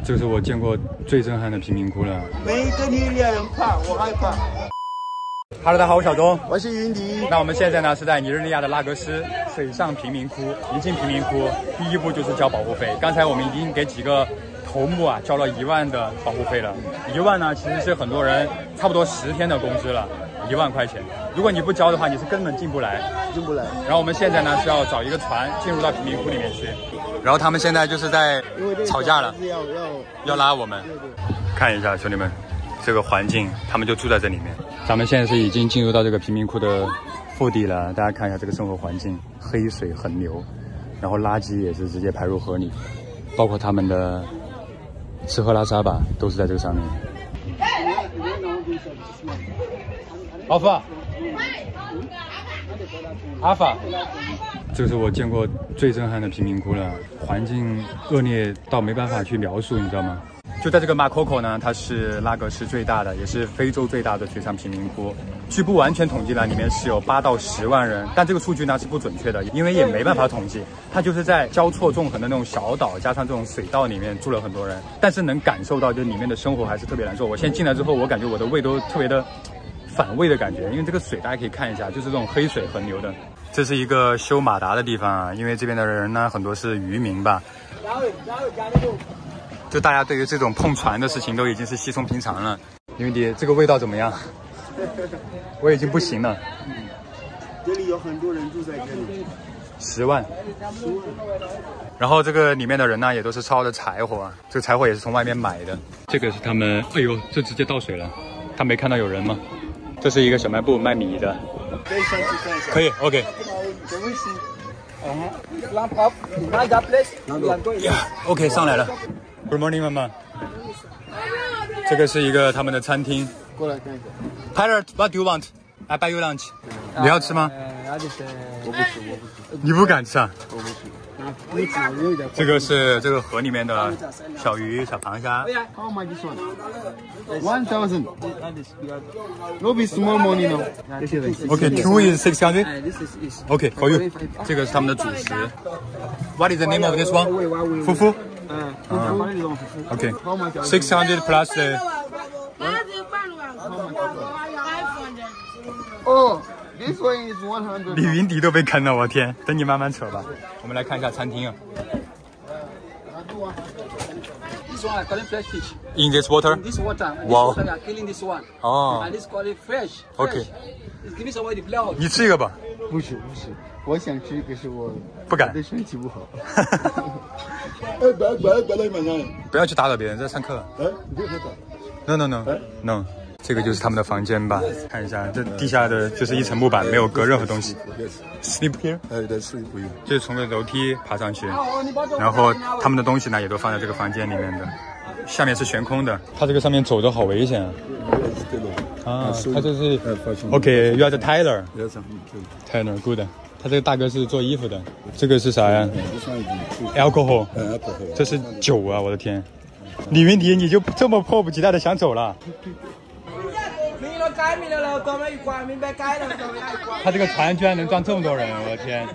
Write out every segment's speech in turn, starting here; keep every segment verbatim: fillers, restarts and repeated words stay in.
这是我见过最震撼的贫民窟了。 每个女人怕，我害怕。 Hello， 大家好，我小钟， 我是云迪。 那我们现在呢是在尼日利亚的拉格斯水上贫民窟。一进贫民窟，第一步就是交保护费。刚才我们已经给几个头目啊交了一万的保护费了。一万呢，其实是很多人差不多十天的工资了。一万块钱，如果你不交的话，你是根本进不来， 进不来。 然后我们现在呢是要找一个船进入到贫民窟里面去。然后他们现在就是在吵架了， 要要要拉我们。 对对， 看一下兄弟们，这个环境，他们就住在这里面。咱们现在是已经进入到这个贫民窟的腹地了，大家看一下这个生活环境，黑水很牛，然后垃圾也是直接排入河里，包括他们的吃喝拉撒吧，都是在这个上面。阿法，阿法，这是我见过最震撼的贫民窟了，环境恶劣到没办法去描述，你知道吗？就在这个马可可呢，它是拉格斯最大的，也是非洲最大的水上贫民窟。据不完全统计呢，里面是有八到十万人，但这个数据呢是不准确的，因为也没办法统计。它就是在交错纵横的那种小岛，加上这种水道里面住了很多人，但是能感受到就里面的生活还是特别难受。我现在进来之后，我感觉我的胃都特别的反胃的感觉，因为这个水大家可以看一下，就是这种黑水很牛的。这是一个修马达的地方啊，因为这边的人呢很多是渔民吧，就大家对于这种碰船的事情都已经是稀松平常了。因为你这个味道怎么样？我已经不行了。 这里有很多人住在这里， 十万。然后这个里面的人呢也都是烧的柴火，这个柴火也是从外面买的。这个是他们，哎呦，这直接倒水了。他没看到有人吗？这是一个小卖部卖米的， 可以上去看一下。 可以 ，OK。OK， 上来了。Good morning， 妈妈。这个是一个他们的餐厅。 过来看一下。 Tyler，what do you want? I buy you lunch。你要吃吗？ 我不吃，我不吃。 你不敢吃啊？ 我不吃。你吃有一点。 这个是这个河里面的小鱼、小螃蟹。 How much this one? One thousand. No be small money no. Okay, two is six hundred. Okay, for you. 这个是他们的主食。What is the name of this one? 夫妇。 嗯。 Okay. Six hundred plus the. Oh, this one is one hundred. 李云迪都被坑了，我天！等你慢慢扯吧。我们来看一下餐厅啊。 This one I call it fresh fish. In this water? In this water. This Wow. water we are killing this one. Oh. And this call it fresh. Okay. Give me some of the flour. 你吃一个吧。 不是不是，我想吃，可是我不敢。 对身体不好。 哎，不要不要不要来买呀！不要去打扰别人，在上课。 哎，你别打。 No no no no。这个就是他们的房间吧，看一下，这地下的就是一层木板，没有隔任何东西。Sleep here？ 哎，对 ，sleep here。就是从个楼梯爬上去，然后他们的东西呢也都放在这个房间里面的，下面是悬空的。他这个上面走着好危险啊！啊，他这是 OK，you are the Tyler。Tyler good。他这个大哥是做衣服的。这个是啥呀 ？Alcohol。这是酒啊！我的天。李云迪，你就这么迫不及待的想走了？他这个船居然能装这么多人，我的天！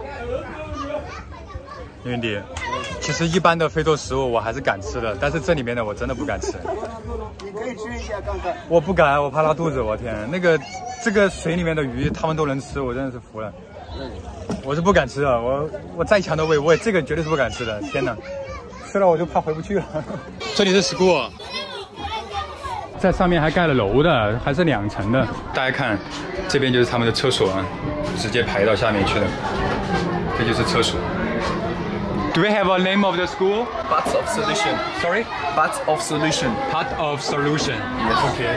李云迪，其实一般的非洲食物我还是敢吃的，但是这里面的我真的不敢吃。 你可以吃一下看看。 我不敢，我怕拉肚子，我天！那个这个水里面的鱼他们都能吃，我真的是服了。我是不敢吃的，我我再强的胃，我也这个绝对是不敢吃的。天哪！吃了我就怕回不去了。这里是 school， 在上面还盖了楼的，还是两层的。大家看，这边就是他们的厕所啊，直接排到下面去的。这就是厕所。Do we have a name of the school? Parts of solution. Sorry? Parts of solution. Part of solution. Yes. OK.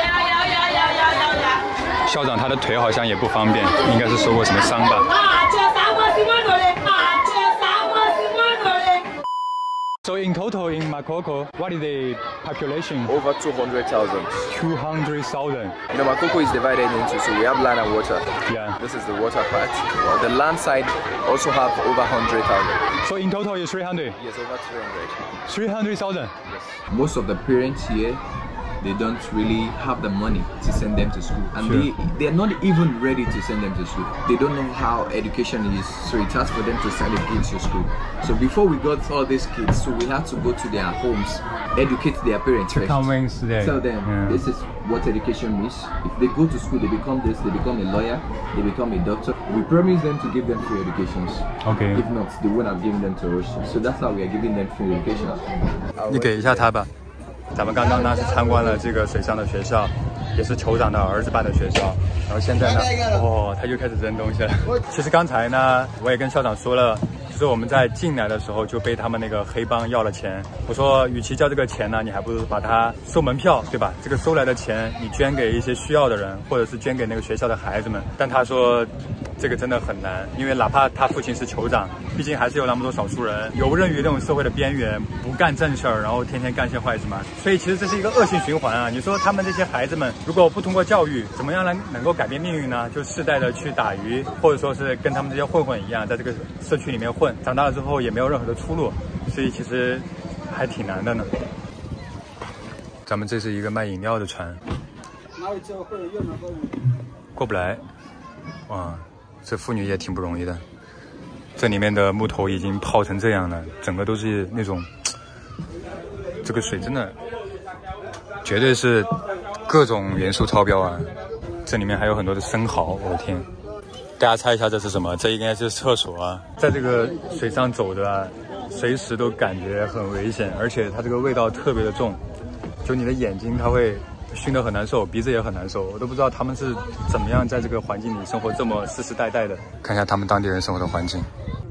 校长他的腿好像也不方便，应该是受过什么伤吧。So in total in Makoko, what is the population? Over two hundred thousand. two hundred thousand. You know, Makoko is divided into, so we have land and water. Yeah. This is the water part. Well, the land side also have over one hundred thousand. So in total is three hundred? Yes, over three hundred. three hundred thousand? Yes. Most of the parents here, they don't really have the money to send them to school, and sure. they they're not even ready to send them to school. They don't know how education is, so it's hard for them to send their kids to school. So before we got all these kids, so we had to go to their homes, educate their parents first, convince them. Tell them yeah. this is what education means. If they go to school, they become this, they become a lawyer, they become a doctor. We promise them to give them free educations. Okay. If not, they won't have given them to us. So that's how we are giving them free education. 你给一下他吧。咱们刚刚呢是参观了这个水上的学校，也是酋长的儿子办的学校。然后现在呢，哦，他又开始扔东西了。其实刚才呢，我也跟校长说了。就是我们在进来的时候就被他们那个黑帮要了钱，我说与其交这个钱呢，你还不如把它收门票，对吧？这个收来的钱你捐给一些需要的人，或者是捐给那个学校的孩子们。但他说这个真的很难，因为哪怕他父亲是酋长，毕竟还是有那么多少数人游刃于这种社会的边缘，不干正事儿，然后天天干些坏事嘛。所以其实这是一个恶性循环啊！你说他们这些孩子们如果不通过教育，怎么样能能够改变命运呢？就世代的去打鱼，或者说是跟他们这些混混一样，在这个社区里面混。长大了之后也没有任何的出路，所以其实还挺难的呢。咱们这是一个卖饮料的船，过不来。哇，这妇女也挺不容易的。这里面的木头已经泡成这样了，整个都是那种，这个水真的绝对是各种元素超标啊！这里面还有很多的生蚝，我的天！大家猜一下这是什么？这应该是厕所啊！在这个水上走的啊，随时都感觉很危险，而且它这个味道特别的重，就你的眼睛它会熏得很难受，鼻子也很难受。我都不知道他们是怎么样在这个环境里生活这么世世代代的。看一下他们当地人生活的环境。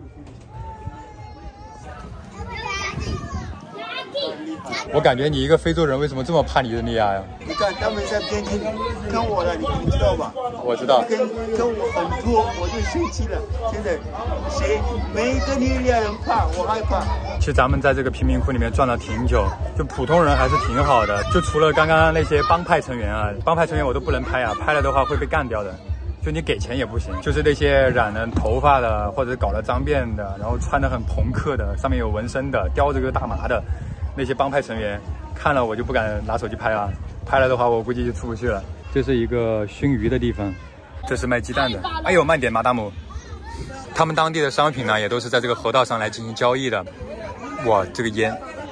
我感觉你一个非洲人为什么这么怕尼日利亚呀？ 你看他们在边境跟我了，你你知道吧？ 我知道。 跟跟我很多，我就生气了。现在谁每个尼日利亚人怕，我害怕。 其实咱们在这个贫民窟里面转了挺久，就普通人还是挺好的。就除了刚刚那些帮派成员啊，帮派成员我都不能拍啊，拍了的话会被干掉的。就你给钱也不行，就是那些染了头发的，或者搞得脏辫的，然后穿得很朋克的，上面有纹身的，叼着个大麻的。那些帮派成员看了我就不敢拿手机拍啊，拍了的话我估计就出不去了。这是一个熏鱼的地方，这是卖鸡蛋的。哎呦，慢点，马达姆。他们当地的商品呢，也都是在这个河道上来进行交易的。哇，这个烟，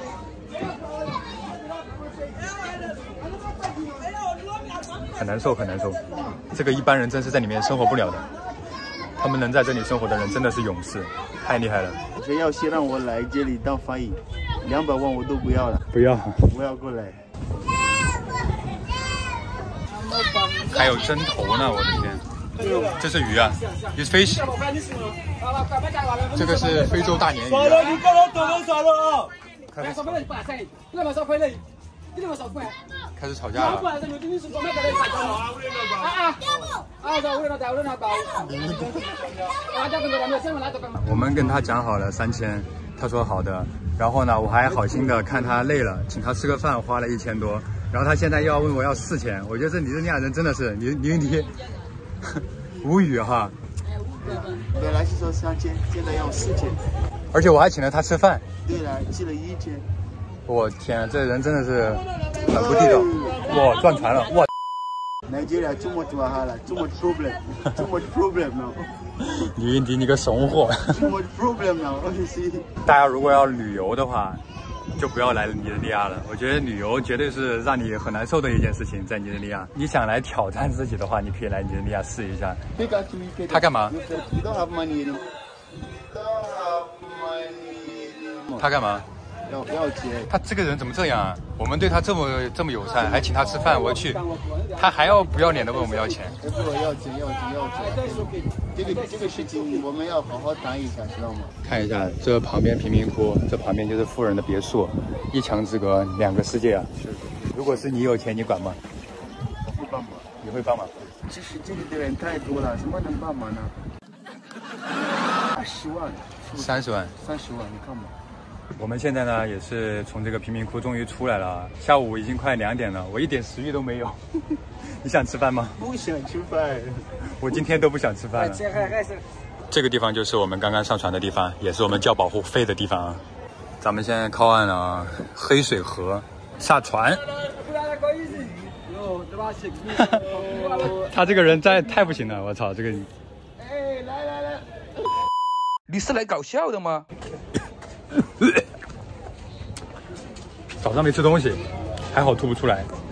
很难受，很难受。这个一般人真是在里面生活不了的。他们能在这里生活的人真的是勇士，太厉害了。 谁要先让我来这里当翻译，两百万我都不要了。 不要， 我要过来。 还有针头呢，我的天！这是鱼啊 ，It's fish。这个是非洲大鲶鱼、啊。开始开始吵架了。我们跟他讲好了三千，他说好的。然后呢，我还好心的看他累了，请他吃个饭，花了一千多。然后他现在又要问我要四千，我觉得这尼日利亚人真的是你你你无语哈。 本来是说三千，现在要四千。 而且我还请了他吃饭。 对了，吃了一千。 我天啊，这人真的是很不地道。哇，转船了！哇。 Nigeria too much wahala, too much problem, too much problem now. 李云迪，你个怂货 ！Too much problem now, honestly. 大家如果要旅游的话，就不要来尼日利亚了。我觉得旅游绝对是让你很难受的一件事情，在尼日利亚。你想来挑战自己的话，你可以来尼日利亚试一下。他干嘛？他干嘛？ 要要钱。 他这个人怎么这样啊？我们对他这么这么友善，还请他吃饭，我去，他还要不要脸的问我们要钱？ 不要钱，要钱，要钱。这个这个事情我们要好好谈一下，知道吗？ 看一下这旁边贫民窟，这旁边就是富人的别墅，一墙之隔，两个世界啊。是的。如果是你有钱，你管吗？ 我会帮忙。 你会帮忙？ 其实这里的人太多了，什么能帮忙呢？二十万。 三十万。 三十万，你看吧。 我们现在呢也是从这个贫民窟终于出来了，下午已经快两点了，我一点食欲都没有。你想吃饭吗？ 不想吃饭， 我今天都不想吃饭了。这个地方就是我们刚刚上船的地方，也是我们交保护费的地方啊。咱们现在靠岸了啊，黑水河下船。 他这个人真太不行了，我操，这个。 哎，来来来， 你是来搞笑的吗？ 早上没吃东西，还好吐不出来。